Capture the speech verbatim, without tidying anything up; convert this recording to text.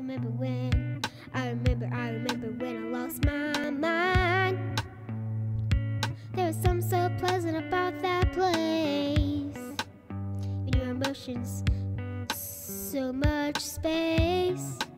remember when, I remember, I remember when I lost my mind. There was something so pleasant about that place. In your emotions, so much space.